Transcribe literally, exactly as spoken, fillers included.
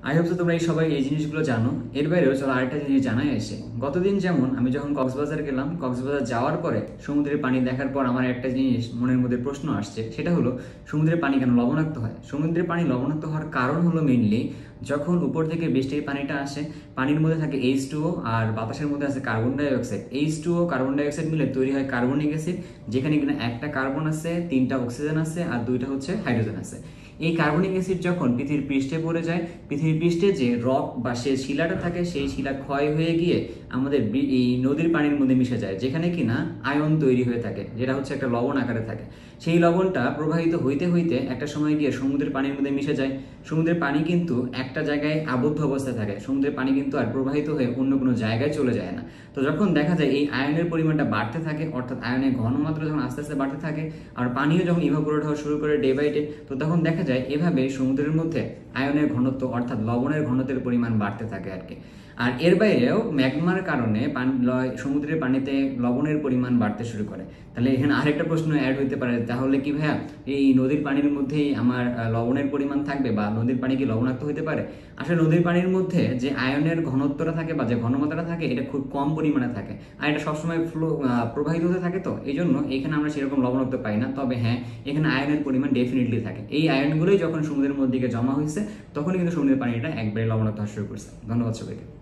I hope তোমরা এই সবাই এই জিনিসগুলো জানো। এর বাইরেও চলো আরেকটা জিনিস জানাই আসে। গতদিন যেমন আমি যখন কক্সবাজার গেলাম, কক্সবাজার যাওয়ার পরে সমুদ্রের পানি দেখার পর আমার একটা জিনিস মনের মধ্যে প্রশ্ন আসছে, সেটা হলো সমুদ্রের পানি কেন লবণাক্ত হয়। সমুদ্রের পানি লবণাক্ত হওয়ার কারণ হলো মেইনলি যখন উপর থেকে বৃষ্টির পানিটা আসে, পানির মধ্যে থাকে এইচ টু ও আর বাতাসের মধ্যে আছে carbon dioxide. H two O carbon dioxide মিলে তৈরি হয় কার্বনিক অ্যাসিড, যেখানে কিনা একটা কার্বন আছে, তিনটা অক্সিজেন আছে আর দুইটা হচ্ছে হাইড্রোজেন আছে। এই কার্বনিক অ্যাসিড যখন পৃথিবীর পৃষ্ঠে পড়ে যায়, পৃথিবীর পৃষ্ঠে যে রক বা সে শিলাটা থাকে সেই শিলা ক্ষয় হয়ে গিয়ে আমাদের এই নদীর পানির মধ্যে মিশে যায়, যেখানে কিনা আয়ন তৈরি হয়ে থাকে, যেটা হচ্ছে একটা লবণ আকারে থাকে। সেই লবণটা প্রবাহিত হইতে হইতে একটা সময় গিয়ে সমুদ্রের পানির মধ্যে মিশে যায়। সমুদ্রের পানি কিন্তু একটা জায়গায় আবদ্ধ অবস্থায় থাকে, সমুদ্রের পানি কিন্তু আর প্রবাহিত হয়ে অন্য কোনো জায়গায় চলে যায় না। তো যখন দেখা যায় এই আয়নের পরিমাণটা বাড়তে থাকে, অর্থাৎ আয়নের ঘনমাত্রা যখন আস্তে আস্তে বাড়তে থাকে আর পানিও যখন ইভাপোরেট হওয়া শুরু করে ডে বাই ডে, তো তখন দেখা যায় এভাবে সমুদ্রের মধ্যে আয়নের ঘনত্ব অর্থাৎ লবণের ঘনত্বের পরিমাণ বাড়তে থাকে আর কি। আর এর বাইরেও ম্যাগমার কারণে সমুদ্রের পানিতে লবণের পরিমাণ বাড়তে শুরু করে। তাহলে এখানে আরেকটা প্রশ্ন অ্যাড হইতে পারে, তাহলে কি ভাইয়া এই নদীর পানির মধ্যেই আমার লবণের পরিমাণ থাকবে বা নদীর পানি কি লবণাক্ত হইতে পারে? আসলে নদীর পানির মধ্যে যে আয়নের ঘনত্বটা থাকে বা যে ঘনমাত্রাটা থাকে এটা খুব কম পরিমাণে থাকে, আর এটা সবসময় ফ্লো প্রবাহিত হতে থাকে। তো এই জন্য এখানে আমরা সেরকম লবণাক্ত পাই না। তবে হ্যাঁ, এখানে আয়নের পরিমাণ ডেফিনেটলি থাকে। এই আয়নগুলোই যখন সমুদ্রের মধ্যে জমা হয়েছে তখনই কিন্তু সমুদ্রের পানিটা একবারে লবণাক্ত হওয়া শুরু করছে। ধন্যবাদ সবাইকে।